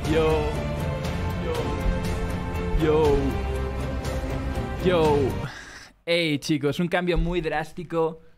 Yo, yo. Hey chicos, un cambio muy drástico